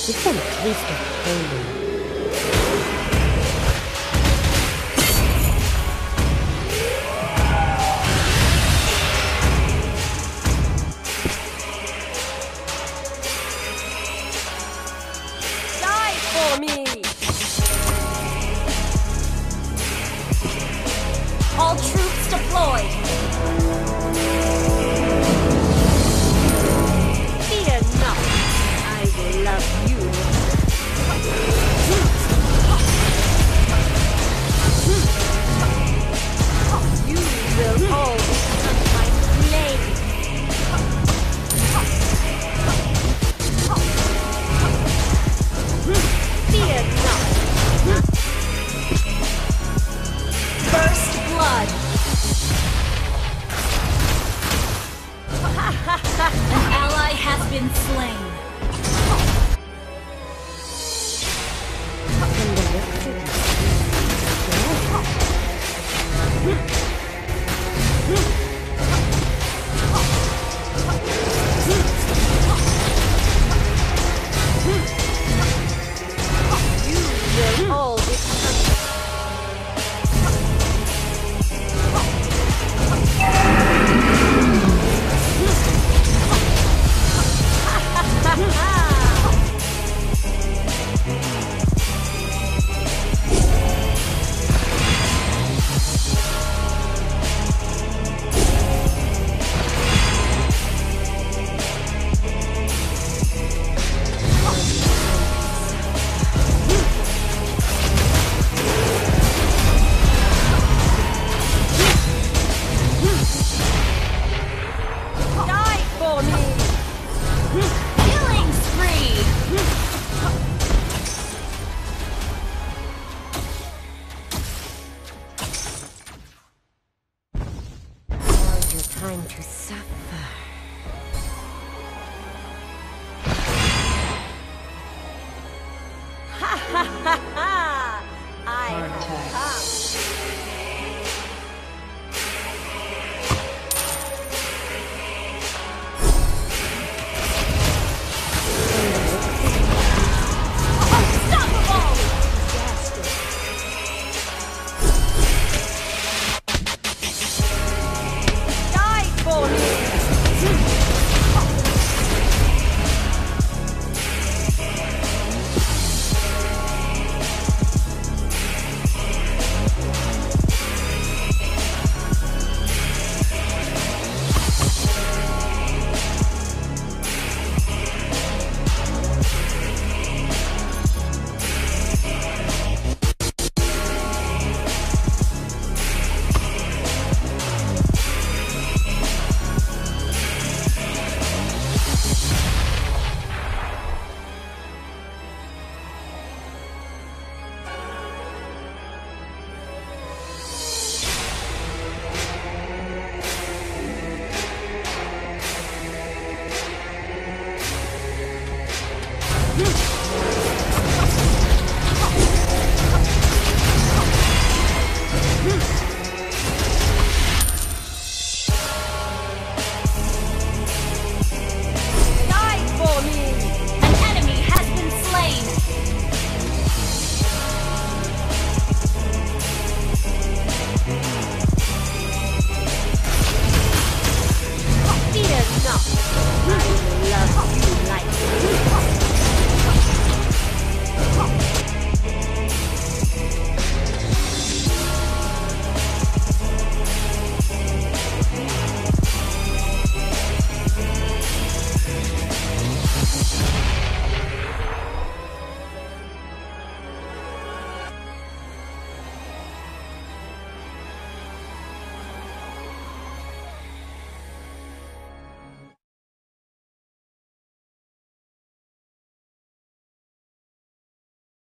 Give them a taste of pain. Die for me! All troops deployed! Fear not, I will love you. You will all become my slave. Fear not. First blood. An ally has been slain. You will all become die for me. Killing spree. Now's your time to suffer. Ha ha ha ha! I have come. Unstoppable! Die for me! Hmm.